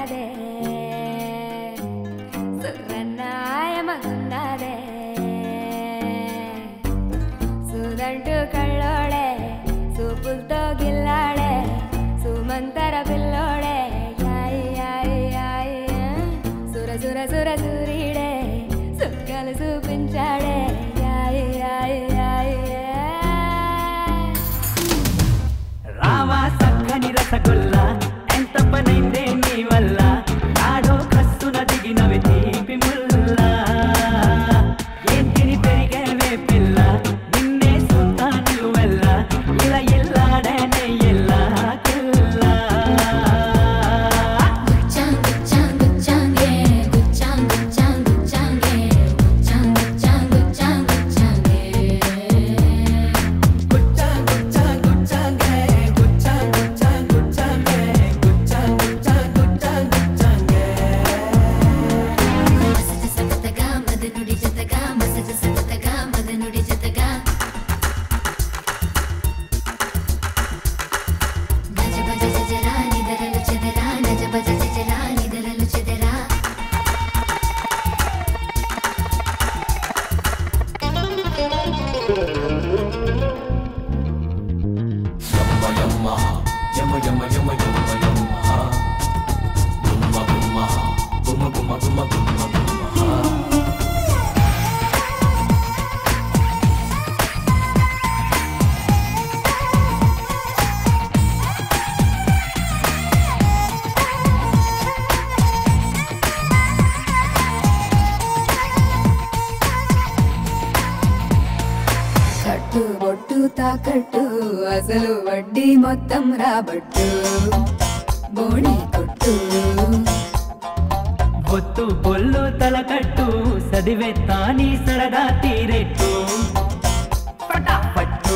మగున్నదే సురన్నాయ మగున్నదే సుదంటూ కళ్ళోడే సూపులతో గిల్లాడే సుమంతర పిల్లోడే యాయి యాయి యాయి సుర సుర సుర సూరీడే సుక్కలు చూపించాడే యాయి యాయి యాయి రావా సక్కని రసగుల్లా ఎంత పనైందే నీ వల్ల నాడో కస్సున దిగినవి తీపి ముల్లా ఏం తిని పెరిగేవే పిల్ల నిన్నే సొంతా నువ్వెల్ల ఇలా ఇల్లాడే నెయ్యిల్లా కిల్లా బొట్టు తాకట్టు అసలు వడ్డీ మొత్తం రాబట్టు బోణి కొట్టు బొత్తు బొల్లు తలకట్టు సదివెత్తాని సరదా తీరెట్టు పట్టు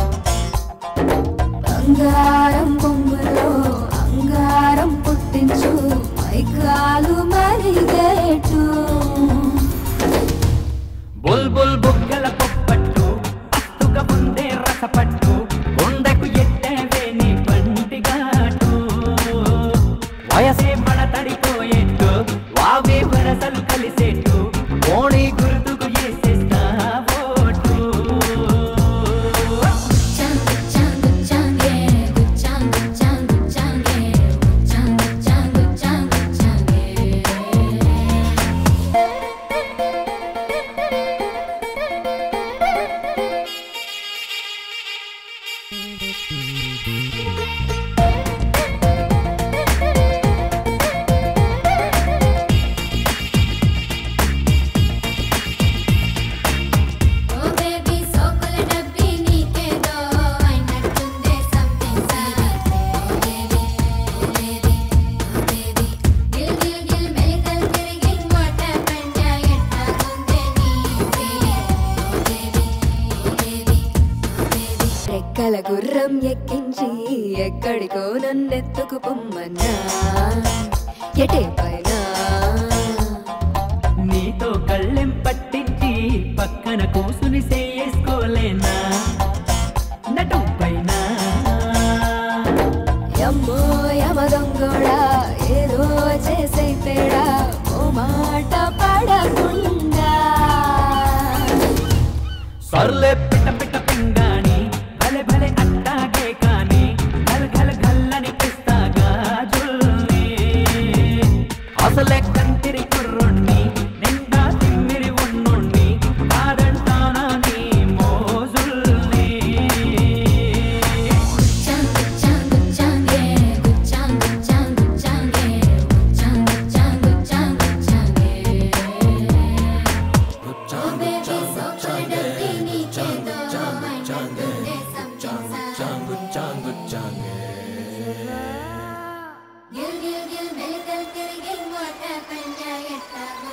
బంగారం బొమ్మలో అంగారం పుట్టించు మైకాలు మరిగేటు బుల్ బుల్ బుగ్గల పొప్పట్టు అత్తుగా ముందే రసపట్టు కొండకు ఎట్టేవే నీ పంటిగాటు వయసే పడతడిపోయేట్టు వావే వరసలు కలిసేట్టు ఓణి గుర్తుకు వేసేస్తా ఓటు రెక్కల గుర్రం ఎక్కించి ఎక్కడికో నన్నెత్తుకు పొమ్మన్నా ఎటే పైన నీతో కళ్ళెం పట్టించి పక్కన కూసుని చేసుకోలేనా నటు పైన యమ్మో యమదొంగోడా ఏదో చేసే తేడా ఓ మాట పడకుండా సర్లే పిట్ట పిట్ట పింగాని భలే భలే అట్టాగే కాని ఘల్ ఘల్ ఘల్లని పిస్తాగా జుల్ని అసలే కంటిరి కుర్రుణ్ణి నిండా తిమ్మిరి ఉన్నుణ్ణి ఆడంటానా నీ మోజుల్ని Gil gil gil, melkal tiriging, what happened?